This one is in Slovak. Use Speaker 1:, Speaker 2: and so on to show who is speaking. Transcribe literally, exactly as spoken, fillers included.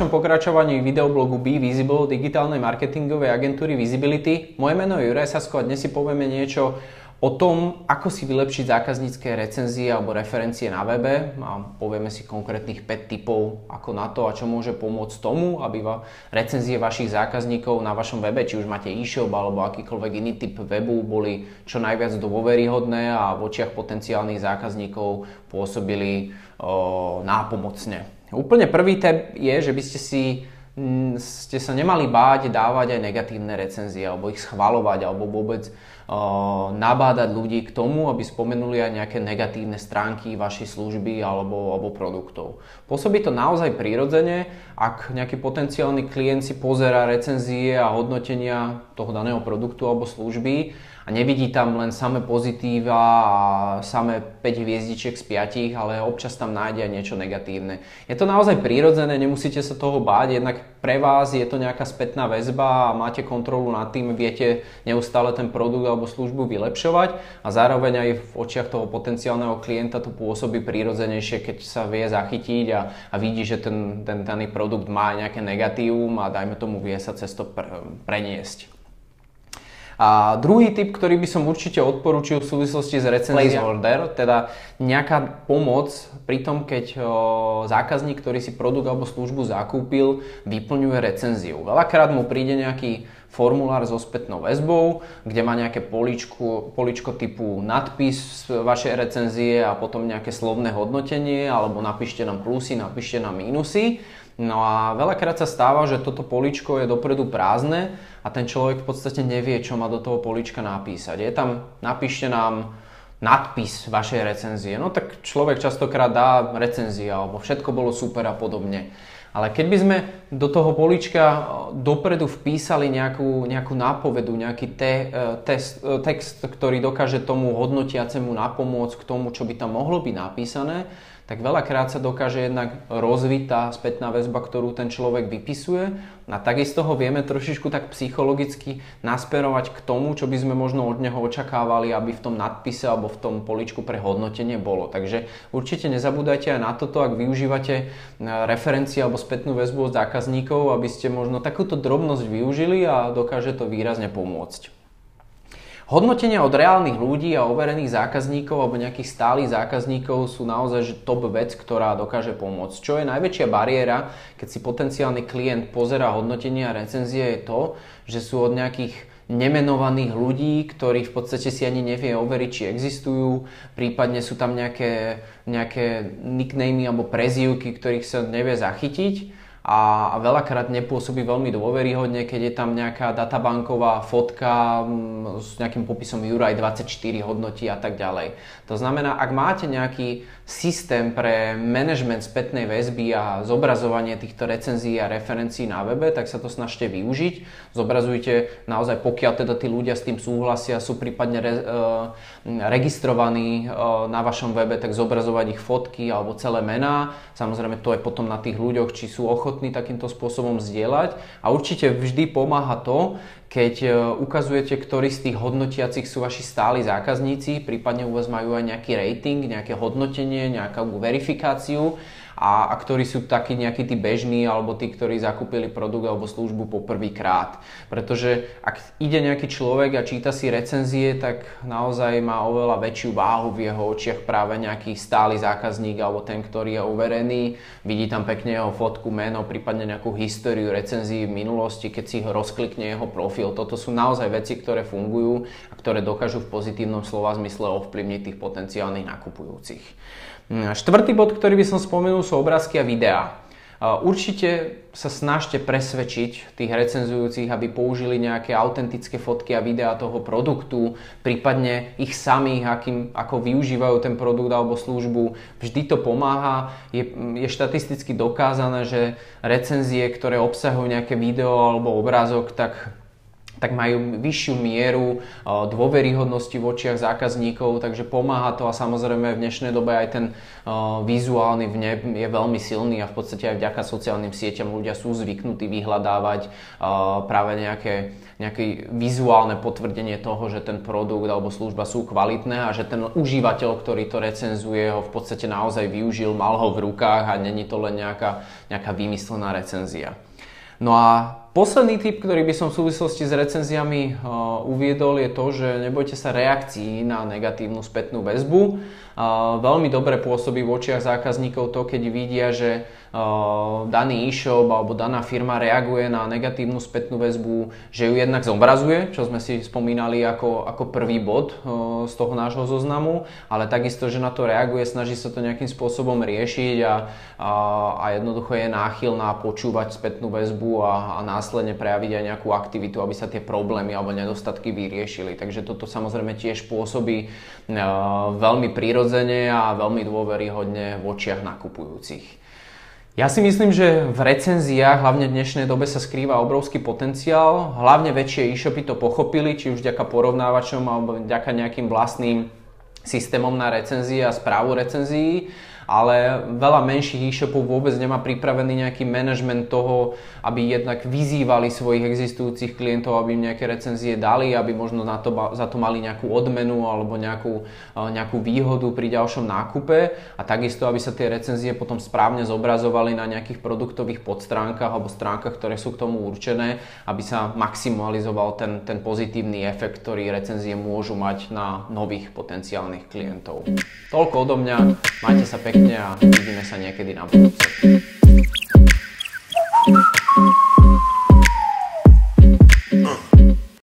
Speaker 1: ďalšom pokračovaní videoblogu Be Visible digitálnej marketingovej agentúry Visibility. Moje meno je Juraj Sasko a dnes si povieme niečo o tom, ako si vylepšiť zákaznícke recenzie alebo referencie na webe. A povieme si konkrétnych päť tipov ako na to a čo môže pomôcť tomu, aby va- recenzie vašich zákazníkov na vašom webe, či už máte e-shop alebo akýkoľvek iný typ webu, boli čo najviac dôveryhodné a v očiach potenciálnych zákazníkov pôsobili o, nápomocne. Úplne prvý tip je, že by ste si ste sa nemali báť dávať aj negatívne recenzie alebo ich schvaľovať alebo vôbec uh, nabádať ľudí k tomu, aby spomenuli aj nejaké negatívne stránky vašej služby alebo, alebo produktov. Pôsobí to naozaj prirodzene, ak nejaký potenciálny klient si pozerá recenzie a hodnotenia toho daného produktu alebo služby a nevidí tam len samé pozitíva a samé päť hviezdičiek z piatich, ale občas tam nájde aj niečo negatívne. Je to naozaj prirodzené, nemusíte sa toho báť, jednak pre vás je to nejaká spätná väzba a máte kontrolu nad tým, viete neustále ten produkt alebo službu vylepšovať a zároveň aj v očiach toho potenciálneho klienta to pôsobí prirodzenejšie, keď sa vie zachytiť a, a vidí, že ten, ten daný produkt má nejaké negatívum a dajme tomu vie sa cez to pre, preniesť. A druhý tip, ktorý by som určite odporúčil v súvislosti s recenziou, order, teda nejaká pomoc pri tom, keď o, zákazník, ktorý si produkt alebo službu zakúpil, vyplňuje recenziu. Veľakrát mu príde nejaký formulár so spätnou väzbou, kde má nejaké poličku, poličko typu nadpis vašej recenzie a potom nejaké slovné hodnotenie, alebo napíšte nám plusy, napíšte nám mínusy. No a veľakrát sa stáva, že toto poličko je dopredu prázdne a ten človek v podstate nevie, čo má do toho polička napísať. Je tam, napíšte nám nadpis vašej recenzie. No tak človek častokrát dá recenzia, alebo všetko bolo super a podobne. Ale keď by sme do toho polička dopredu vpísali nejakú, nejakú nápovedu, nejaký te, test, text, ktorý dokáže tomu hodnotiacemu napomôcť k tomu, čo by tam mohlo byť napísané, tak veľakrát sa dokáže jednak rozviť tá spätná väzba, ktorú ten človek vypisuje a takisto ho vieme trošičku tak psychologicky nasmerovať k tomu, čo by sme možno od neho očakávali, aby v tom nadpise alebo v tom poličku pre hodnotenie bolo. Takže určite nezabúdajte aj na toto, ak využívate referencie alebo spätnú väzbu od zákazníkov, aby ste možno takúto drobnosť využili a dokáže to výrazne pomôcť. Hodnotenia od reálnych ľudí a overených zákazníkov alebo nejakých stálych zákazníkov sú naozaj že top vec, ktorá dokáže pomôcť. Čo je najväčšia bariéra, keď si potenciálny klient pozerá hodnotenia a recenzie, je to, že sú od nejakých nemenovaných ľudí, ktorí v podstate si ani nevie overiť, či existujú, prípadne sú tam nejaké, nejaké nicknamy alebo prezývky, ktorých sa nevie zachytiť. A veľakrát nepôsobí veľmi dôveryhodne, keď je tam nejaká databanková fotka s nejakým popisom Juraj dvadsaťštyri hodnotí a tak ďalej. To znamená, ak máte nejaký systém pre management spätnej väzby a zobrazovanie týchto recenzií a referencií na webe, tak sa to snažte využiť. Zobrazujte naozaj, pokiaľ teda tí ľudia s tým súhlasia, sú prípadne re, e, registrovaní e, na vašom webe, tak zobrazovať ich fotky alebo celé mená. Samozrejme to je potom na tých ľuďoch, či sú ochotní takýmto spôsobom zdieľať. A určite vždy pomáha to, keď ukazujete, ktorí z tých hodnotiacich sú vaši stáli zákazníci, prípadne u vás majú aj nejaký rating, nejaké hodnotenie, nejakú verifikáciu a, a ktorí sú takí nejakí tí bežní alebo tí, ktorí zakúpili produkt alebo službu po prvýkrát. Pretože ak ide nejaký človek a číta si recenzie, tak naozaj má oveľa väčšiu váhu v jeho očiach práve nejaký stály zákazník alebo ten, ktorý je overený. Vidí tam pekne jeho fotku, meno, prípadne nejakú históriu recenzií v minulosti, keď si ho rozklikne jeho profil. Toto sú naozaj veci, ktoré fungujú a ktoré dokážu v pozitívnom slova zmysle ovplyvniť tých potenciálnych nakupujúcich. Štvrtý bod, ktorý by som spomenul, sú obrázky a videá. Určite sa snažte presvedčiť tých recenzujúcich, aby použili nejaké autentické fotky a videá toho produktu, prípadne ich samých, akým, ako využívajú ten produkt alebo službu. Vždy to pomáha. Je, je štatisticky dokázané, že recenzie, ktoré obsahujú nejaké video alebo obrázok, tak tak majú vyššiu mieru dôveryhodnosti v očiach zákazníkov, takže pomáha to a samozrejme v dnešnej dobe aj ten vizuálny vneb je veľmi silný a v podstate aj vďaka sociálnym sieťam ľudia sú zvyknutí vyhľadávať práve nejaké, nejaké vizuálne potvrdenie toho, že ten produkt alebo služba sú kvalitné a že ten užívateľ, ktorý to recenzuje, ho v podstate naozaj využil, mal ho v rukách a není to len nejaká, nejaká vymyslená recenzia. No a posledný tip, ktorý by som v súvislosti s recenziami uh, uviedol, je to, že nebojte sa reakcií na negatívnu spätnú väzbu. Uh, veľmi dobre pôsobí v očiach zákazníkov to, keď vidia, že uh, daný e-shop alebo daná firma reaguje na negatívnu spätnú väzbu, že ju jednak zobrazuje, čo sme si spomínali ako, ako prvý bod uh, z toho nášho zoznamu, ale takisto, že na to reaguje, snaží sa to nejakým spôsobom riešiť a, a, a jednoducho je náchylná počúvať spätnú väzbu a, a následne prejaviť aj nejakú aktivitu, aby sa tie problémy alebo nedostatky vyriešili. Takže toto samozrejme tiež pôsobí uh, veľmi prirodzene a veľmi dôveryhodne v očiach nakupujúcich. Ja si myslím, že v recenziách, hlavne v dnešnej dobe, sa skrýva obrovský potenciál. Hlavne väčšie e-shopy to pochopili, či už vďaka porovnávačom alebo vďaka nejakým vlastným systémom na recenzie a správu recenzií. Ale veľa menších e-shopov vôbec nemá pripravený nejaký manažment toho, aby jednak vyzývali svojich existujúcich klientov, aby im nejaké recenzie dali, aby možno na to, za to mali nejakú odmenu alebo nejakú, nejakú výhodu pri ďalšom nákupe a takisto, aby sa tie recenzie potom správne zobrazovali na nejakých produktových podstránkach alebo stránkach, ktoré sú k tomu určené, aby sa maximalizoval ten, ten pozitívny efekt, ktorý recenzie môžu mať na nových potenciálnych klientov. Toľko odo mňa, majte sa pekne a vidíme sa niekedy na budúce.